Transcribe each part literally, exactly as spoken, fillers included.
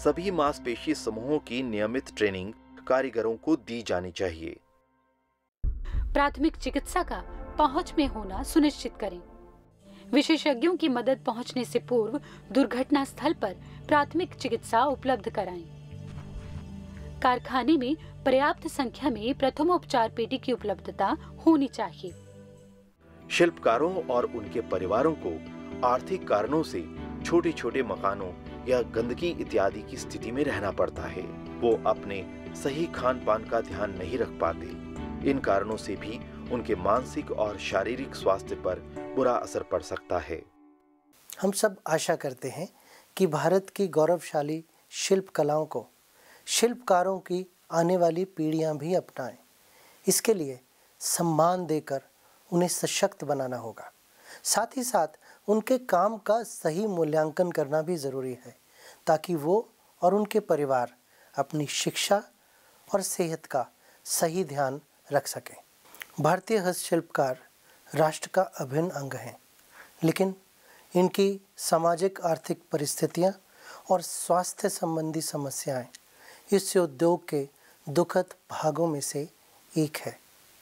सभी मांसपेशी समूहों की नियमित ट्रेनिंग कारीगरों को दी जानी चाहिए। प्राथमिक चिकित्सा का पहुंच में होना सुनिश्चित करें। विशेषज्ञों की मदद पहुंचने से पूर्व दुर्घटना स्थल पर प्राथमिक चिकित्सा उपलब्ध कराएं। कारखाने में पर्याप्त संख्या में प्रथमोपचार पेटी की उपलब्धता होनी चाहिए। शिल्पकारों और उनके परिवारों को आर्थिक कारणों से छोटे छोटे मकानों या गंदगी इत्यादि की स्थिति में रहना पड़ता है। वो अपने सही खान पान का ध्यान नहीं रख पाते। इन कारणों से भी उनके मानसिक और शारीरिक स्वास्थ्य पर बुरा असर पड़ सकता है। हम सब आशा करते हैं कि भारत की गौरवशाली शिल्प कलाओं को शिल्पकारों की आने वाली पीढ़ियां भी अपनाएं। इसके लिए सम्मान देकर उन्हें सशक्त बनाना होगा। साथ ही साथ उनके काम का सही मूल्यांकन करना भी ज़रूरी है, ताकि वो और उनके परिवार अपनी शिक्षा और सेहत का सही ध्यान रख सकें। भारतीय हस्तशिल्पकार राष्ट्र का अभिन्न अंग हैं, लेकिन इनकी सामाजिक आर्थिक परिस्थितियां और स्वास्थ्य संबंधी समस्याएं इस उद्योग के दुखद भागों में से एक है।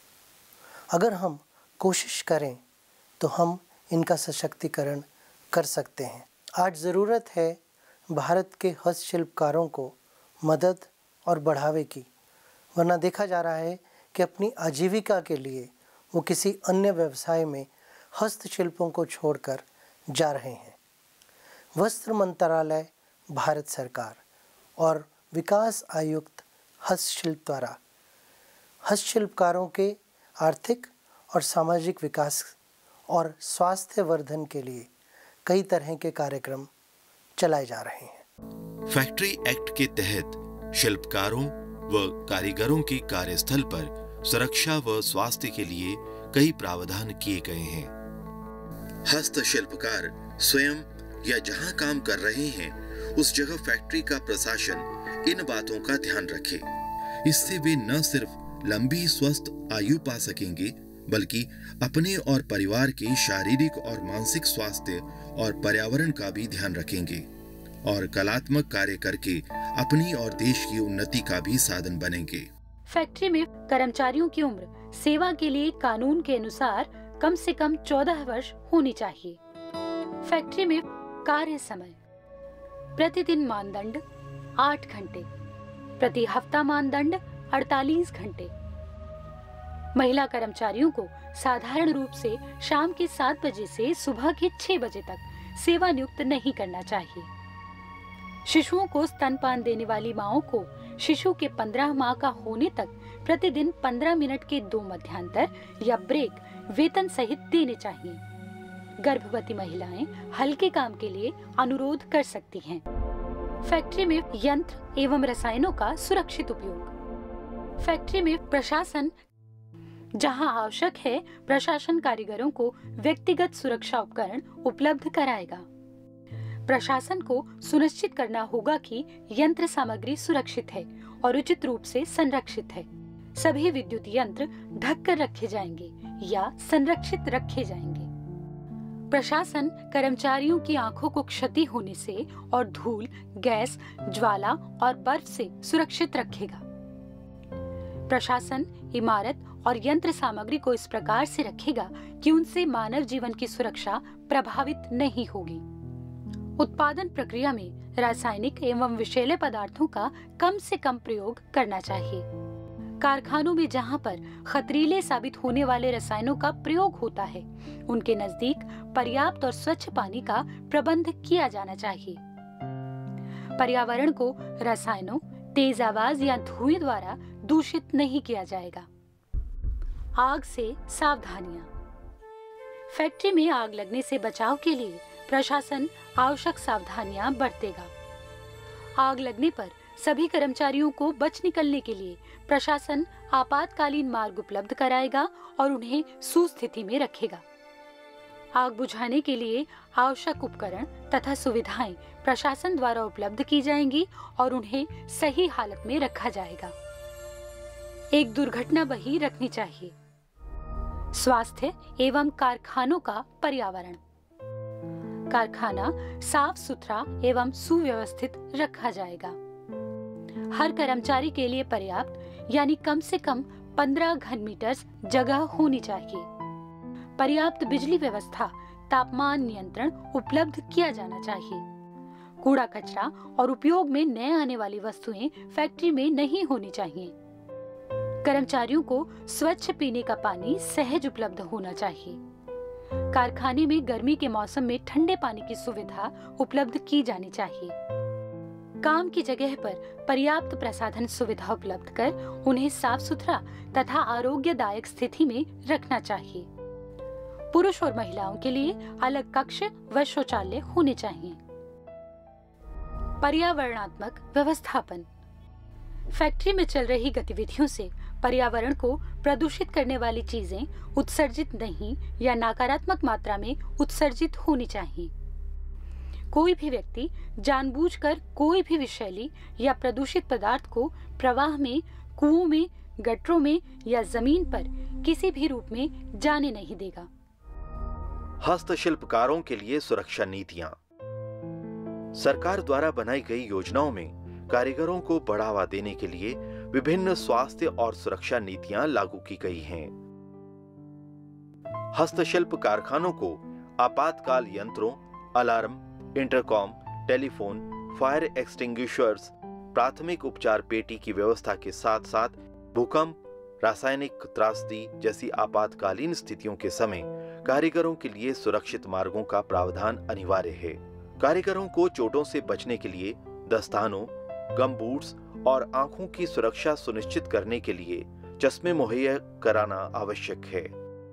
अगर हम कोशिश करें तो हम इनका सशक्तिकरण कर सकते हैं। आज ज़रूरत है भारत के हस्तशिल्पकारों को मदद और बढ़ावे की, वरना देखा जा रहा है कि अपनी आजीविका के लिए वो किसी अन्य व्यवसाय में हस्तशिल्पों को छोड़कर जा रहे हैं। वस्त्र मंत्रालय, भारत सरकार और विकास आयुक्त हस्तशिल्प द्वारा हस्तशिल्पकारों के आर्थिक और सामाजिक विकास और स्वास्थ्य वर्धन के लिए कई तरह के कार्यक्रम चलाए जा रहे हैं। फैक्ट्री एक्ट के तहत शिल्पकारों व कारीगरों के कार्यस्थल पर सुरक्षा व स्वास्थ्य के लिए कई प्रावधान किए गए हैं। हस्तशिल्पकार स्वयं या जहां काम कर रहे हैं उस जगह फैक्ट्री का प्रशासन इन बातों का ध्यान रखे। इससे वे न सिर्फ लंबी स्वस्थ आयु पा सकेंगे, बल्कि अपने और परिवार के शारीरिक और मानसिक स्वास्थ्य और पर्यावरण का भी ध्यान रखेंगे और कलात्मक कार्य करके अपनी और देश की उन्नति का भी साधन बनेंगे। फैक्ट्री में कर्मचारियों की उम्र सेवा के लिए कानून के अनुसार कम से कम चौदह वर्ष होनी चाहिए। फैक्ट्री में कार्य समय प्रतिदिन मानदंड आठ घंटे, प्रति हफ्ता मानदंड अड़तालीस घंटे। महिला कर्मचारियों को साधारण रूप से शाम के सात बजे से सुबह के छह बजे तक सेवा नियुक्त नहीं करना चाहिए। शिशुओं को स्तनपान देने वाली माओं को शिशु के पंद्रह माह का होने तक प्रतिदिन पंद्रह मिनट के दो मध्यांतर या ब्रेक वेतन सहित देने चाहिए। गर्भवती महिलाएं हल्के काम के लिए अनुरोध कर सकती हैं। फैक्ट्री में यंत्र एवं रसायनों का सुरक्षित उपयोग। फैक्ट्री में प्रशासन जहां आवश्यक है, प्रशासन कारीगरों को व्यक्तिगत सुरक्षा उपकरण उपलब्ध कराएगा। प्रशासन को सुनिश्चित करना होगा कि यंत्र सामग्री सुरक्षित है और उचित रूप से संरक्षित है। सभी विद्युत यंत्र ढक कर रखे जाएंगे या संरक्षित रखे जाएंगे। प्रशासन कर्मचारियों की आंखों को क्षति होने से और धूल, गैस, ज्वाला और बर्फ से सुरक्षित रखेगा। प्रशासन इमारत और यंत्र सामग्री को इस प्रकार से रखेगा कि उनसे मानव जीवन की सुरक्षा प्रभावित नहीं होगी। उत्पादन प्रक्रिया में रासायनिक एवं विषैले पदार्थों का कम से कम प्रयोग करना चाहिए। कारखानों में जहां पर खतरीले साबित होने वाले रसायनों का प्रयोग होता है, उनके नजदीक पर्याप्त और स्वच्छ पानी का प्रबंध किया जाना चाहिए। पर्यावरण को रसायनों, तेज आवाज या धुएं द्वारा दूषित नहीं किया जाएगा। आग से सावधानियां। फैक्ट्री में आग लगने से बचाव के लिए प्रशासन आवश्यक सावधानियां बरतेगा। आग लगने पर सभी कर्मचारियों को बच निकलने के लिए प्रशासन आपातकालीन मार्ग उपलब्ध कराएगा और उन्हें सुस्थिति में रखेगा। आग बुझाने के लिए आवश्यक उपकरण तथा सुविधाएं प्रशासन द्वारा उपलब्ध की जाएंगी और उन्हें सही हालत में रखा जाएगा। एक दुर्घटना बही रखनी चाहिए। स्वास्थ्य एवं कारखानों का पर्यावरण। कारखाना साफ सुथरा एवं सुव्यवस्थित रखा जाएगा। हर कर्मचारी के लिए पर्याप्त यानी कम से कम पंद्रह घन मीटर जगह होनी चाहिए। पर्याप्त बिजली व्यवस्था, तापमान नियंत्रण उपलब्ध किया जाना चाहिए। कूड़ा कचरा और उपयोग में नए आने वाली वस्तुएं फैक्ट्री में नहीं होनी चाहिए। कर्मचारियों को स्वच्छ पीने का पानी सहज उपलब्ध होना चाहिए। कारखाने में गर्मी के मौसम में ठंडे पानी की सुविधा उपलब्ध की जानी चाहिए। काम की जगह पर पर्याप्त प्रसाधन सुविधा उपलब्ध कर उन्हें साफ सुथरा तथा आरोग्यदायक स्थिति में रखना चाहिए। पुरुष और महिलाओं के लिए अलग कक्ष व शौचालय होने चाहिए। पर्यावरणात्मक व्यवस्थापन। फैक्ट्री में चल रही गतिविधियों से पर्यावरण को प्रदूषित करने वाली चीजें उत्सर्जित नहीं या नकारात्मक मात्रा में उत्सर्जित होनी चाहिए। कोई भी व्यक्ति जानबूझकर कोई भी विषैली या प्रदूषित पदार्थ को प्रवाह में, कुओं में, गटरों में या जमीन पर किसी भी रूप में जाने नहीं देगा। हस्तशिल्पकारों के लिए सुरक्षा नीतियां। सरकार द्वारा बनाई गई योजनाओं में कारीगरों को बढ़ावा देने के लिए विभिन्न स्वास्थ्य और सुरक्षा नीतियां लागू की गई हैं। हस्तशिल्प कारखानों को आपातकाल यंत्रों, alarm, intercom, telephone, fire extinguishers, प्राथमिक उपचार पेटी की व्यवस्था के साथ साथ भूकंप, रासायनिक त्रासदी जैसी आपातकालीन स्थितियों के समय कारीगरों के लिए सुरक्षित मार्गों का प्रावधान अनिवार्य है। कारीगरों को चोटों से बचने के लिए दस्तानों, गमबूट्स और आंखों की सुरक्षा सुनिश्चित करने के लिए चश्मे मुहैया कराना आवश्यक है।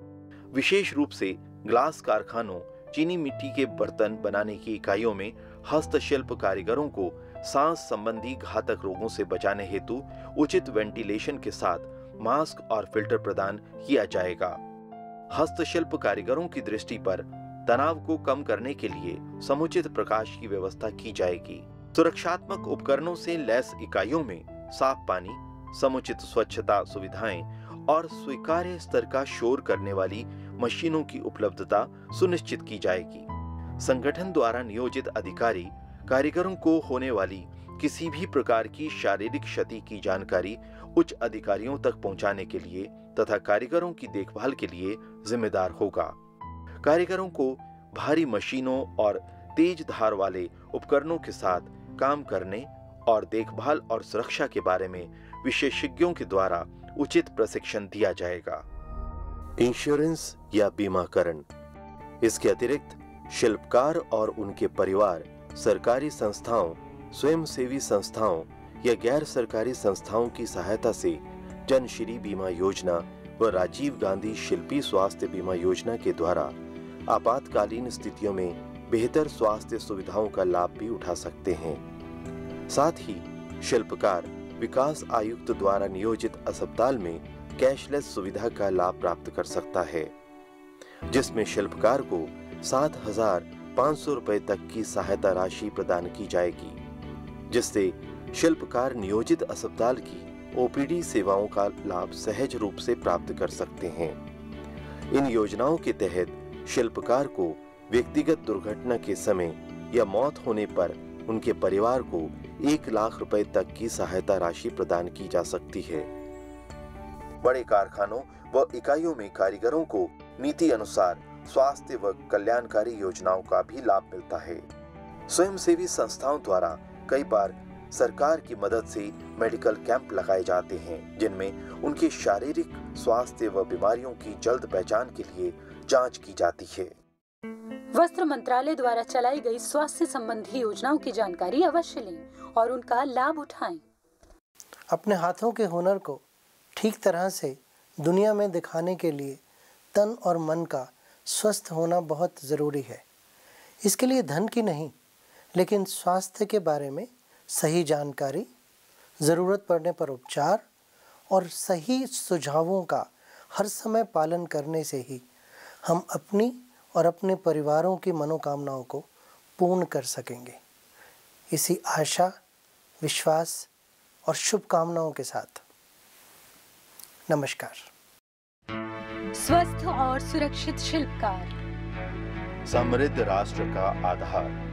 विशेष रूप से ग्लास कारखानों, चीनी मिट्टी के बर्तन बनाने की इकाइयों में हस्तशिल्प कारीगरों को सांस संबंधी घातक रोगों से बचाने हेतु उचित वेंटिलेशन के साथ मास्क और फिल्टर प्रदान किया जाएगा। हस्तशिल्प कारीगरों की दृष्टि पर तनाव को कम करने के लिए समुचित प्रकाश की व्यवस्था की जाएगी। सुरक्षात्मक उपकरणों से लैस इकाइयों में साफ पानी, समुचित स्वच्छता सुविधाएं और स्वीकार्य स्तर का शोर करने वाली मशीनों की उपलब्धता सुनिश्चित की जाएगी। संगठन द्वारा नियोजित अधिकारी कारीगरों को होने वाली किसी भी प्रकार की शारीरिक क्षति की जानकारी उच्च अधिकारियों तक पहुंचाने के लिए तथा कारीगरों की देखभाल के लिए जिम्मेदार होगा। कारीगरों को भारी मशीनों और तेज धार वाले उपकरणों के साथ काम करने और देखभाल और सुरक्षा के बारे में विशेषज्ञों के द्वारा उचित प्रशिक्षण दिया जाएगा। इंश्योरेंस या बीमाकरण। इसके अतिरिक्त शिल्पकार और उनके परिवार सरकारी संस्थाओं, स्वयंसेवी संस्थाओं या गैर सरकारी संस्थाओं की सहायता से जनश्री बीमा योजना व राजीव गांधी शिल्पी स्वास्थ्य बीमा योजना के द्वारा आपातकालीन स्थितियों में बेहतर स्वास्थ्य सुविधाओं का लाभ भी उठा सकते हैं। साथ ही शिल्पकार विकास आयुक्त द्वारा नियोजित अस्पताल में कैशलेस सुविधा का लाभ प्राप्त कर सकता है, जिसमें शिल्पकार को सात हजार पाँच सौ रुपए तक की सहायता राशि प्रदान की जाएगी, जिससे शिल्पकार नियोजित अस्पताल की ओपीडी सेवाओं का लाभ सहज रूप से प्राप्त कर सकते हैं। इन योजनाओं के तहत शिल्पकार को व्यक्तिगत दुर्घटना के समय या मौत होने पर उनके परिवार को एक लाख रुपए तक की सहायता राशि प्रदान की जा सकती है। बड़े कारखानों व इकाइयों में कारीगरों को नीति अनुसार स्वास्थ्य व कल्याणकारी योजनाओं का भी लाभ मिलता है। स्वयंसेवी संस्थाओं द्वारा कई बार सरकार की मदद से मेडिकल कैंप लगाए जाते हैं, जिनमें उनके शारीरिक स्वास्थ्य व बीमारियों की जल्द पहचान के लिए जांच की जाती है। वस्त्र मंत्रालय द्वारा चलाई गई स्वास्थ्य संबंधी योजनाओं की जानकारी अवश्य लें और उनका लाभ उठाएं। अपने हाथों के हुनर को ठीक तरह से दुनिया में दिखाने के लिए तन और मन का स्वस्थ होना बहुत ज़रूरी है। इसके लिए धन की नहीं, लेकिन स्वास्थ्य के बारे में सही जानकारी, ज़रूरत पड़ने पर उपचार और सही सुझावों का हर समय पालन करने से ही हम अपनी और अपने परिवारों की मनोकामनाओं को पूर्ण कर सकेंगे। इसी आशा, विश्वास और शुभकामनाओं के साथ नमस्कार। स्वस्थ और सुरक्षित शिल्पकार समृद्ध राष्ट्र का आधार।